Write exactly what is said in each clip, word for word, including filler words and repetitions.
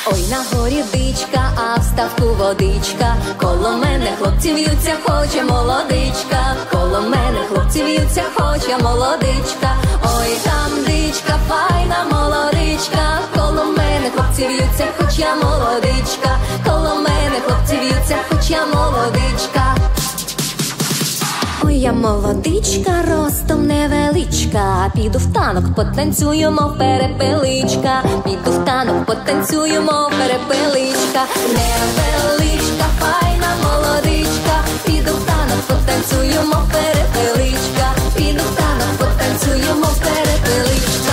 Ой, на горі дичка, а в ставку водичка. Коло мене хлопці в'ються, хоче молодичка. Коло мене хлопці в'ються, хоче молодичка. Ой, там дичка, файна молодичка. Коло мене хлопці в'ються, хоч я молодичка. Коло мене хлопці в'ються, хоч я молодичка. Ой, я молодичка, ростом невеличка. Піду в танок, потанцюю, мов перепеличка. Піду в танок, потанцюю, мов перепеличка. Невеличка, файна молодичка. Піду в танок, потанцюю, мов перепеличка. Піду в танок, потанцюю, мов перепеличка.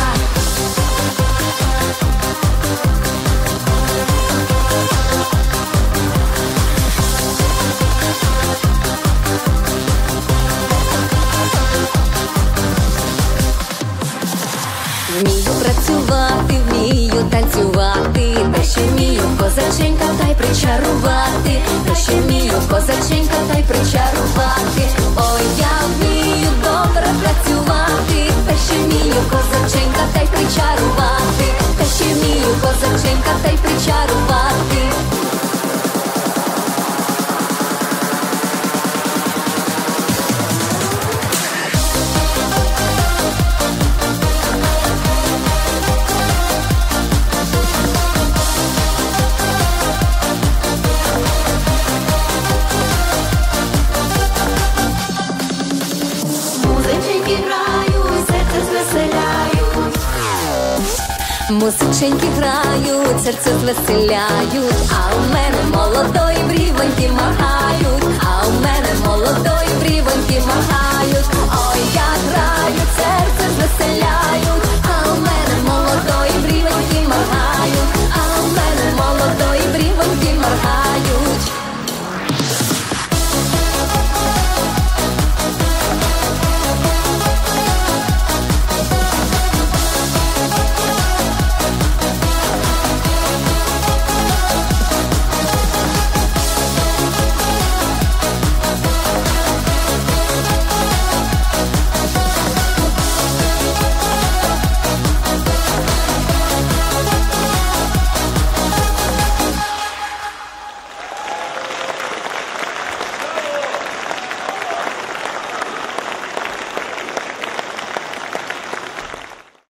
Вмію працювати, вмію танцювати, та ще вмію козаченька та й причарувати, та ще вмію козаченька та й причарувати. Ой, я вмію добре працювати, та ще вмію козаченька та й причарувати, та ще вмію козаченька та й причарувати. Музиченьки грають, серце звеселяють, а у мене молодої брівоньки махають.